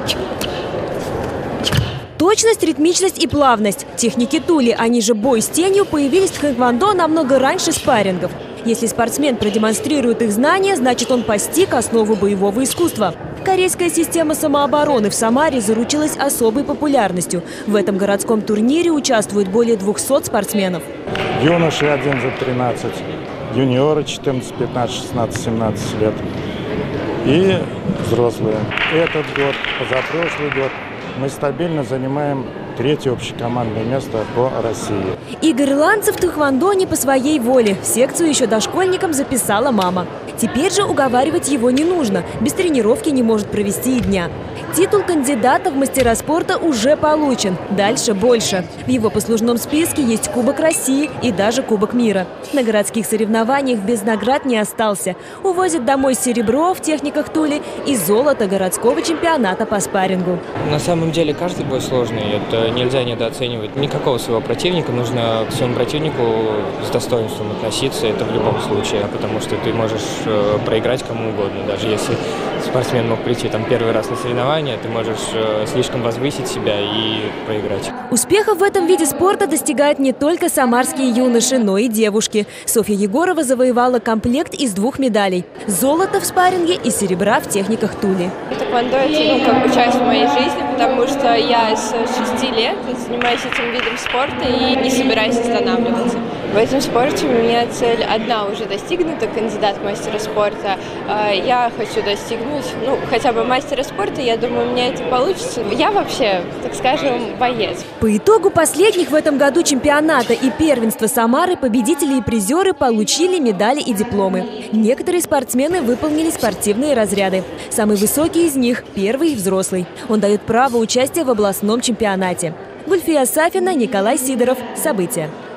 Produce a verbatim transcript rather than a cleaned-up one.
Точность, ритмичность и плавность. Техники тули, они же бой с тенью, появились в тхэквондо намного раньше спаррингов. Если спортсмен продемонстрирует их знания, значит он постиг основу боевого искусства. Корейская система самообороны в Самаре заручилась особой популярностью. В этом городском турнире участвуют более двухсот спортсменов. Юноши одиннадцать тринадцать, юниоры четырнадцать пятнадцать шестнадцать семнадцать лет и взрослые. Этот год, позапрошлый год мы стабильно занимаем третье общекомандное место по России. Игорь Ланцев в тхэквондо не по своей воле. В секцию еще дошкольником записала мама. Теперь же уговаривать его не нужно. Без тренировки не может провести и дня. Титул кандидата в мастера спорта уже получен. Дальше больше. В его послужном списке есть Кубок России и даже Кубок мира. На городских соревнованиях без наград не остался. Увозит домой серебро в техниках тули и золото городского чемпионата по спаррингу. На самом деле каждый бой сложный. Это нельзя недооценивать никакого своего противника. Нужно к своему противнику с достоинством относиться. Это в любом случае. Потому что ты можешь э, проиграть кому угодно. Даже если спортсмен мог прийти там первый раз на соревнования, ты можешь э, слишком возвысить себя и проиграть. Успехов в этом виде спорта достигают не только самарские юноши, но и девушки. Софья Егорова завоевала комплект из двух медалей – золото в спарринге и серебра в техниках тули. Тхэквондо – это ну, как бы часть моей жизни, потому что я с шести лет занимаюсь этим видом спорта и не собираюсь останавливаться. В этом спорте у меня цель одна уже достигнута – кандидат в мастера спорта. Я хочу достигнуть ну, хотя бы мастера спорта, я думаю, у меня это получится. Я вообще, так скажем, боец. По итогу последних в этом году чемпионата и первенства Самары победители и призеры получили медали и дипломы. Некоторые спортсмены выполнили спортивные разряды. Самый высокий из них – первый взрослый. Он дает право участия в областном чемпионате. Гульфия Сафина, Николай Сидоров. События.